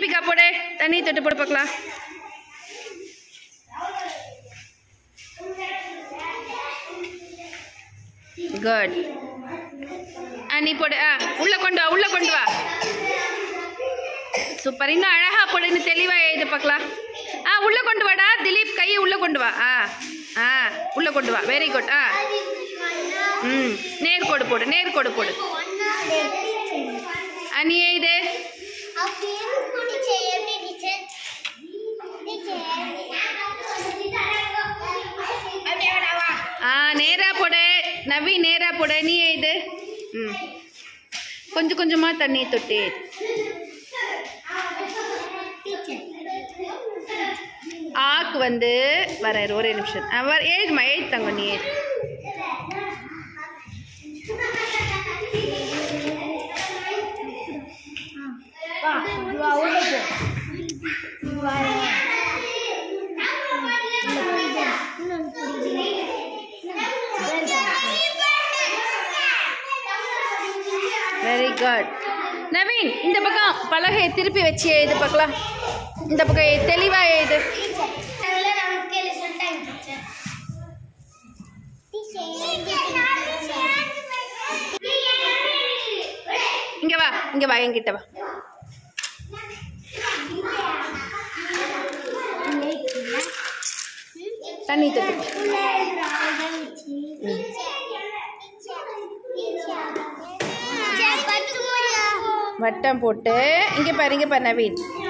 தீபிகா போடு தண்ணி தொட்டு போடு பார்க்கலாம் குட் நீ போடு உள்ள கொண்டு வா சூப்பர் இன்னும் அழகா போடு இன்னும் தெளிவா எழுது பார்க்கலாம் உள்ள கொண்டு வாடா திலீப் கையை உள்ள கொண்டு வா உள்ள கொண்டு வா வெரி குட் நேர்கோடு போடு நீ எழுது நேரா போடு நவி நேரா போடு நீ எழுது கொஞ்சம் கொஞ்சமா தண்ணி தொட்டு ஆக்கு வந்து வர ஒரே நிமிஷம் எழுதுமா எழுத்தாங்க நீ எழுது வெரி குட் நவீன் இந்த பக்கம் பலகையை திருப்பி வச்சு எழுது பார்க்கலாம் இந்த பக்கம் தெளிவா எழுது இங்க வா என்கிட்ட வா தண்ணி தொட்டு வட்டம் போட்டு இங்க பாரு நவீன்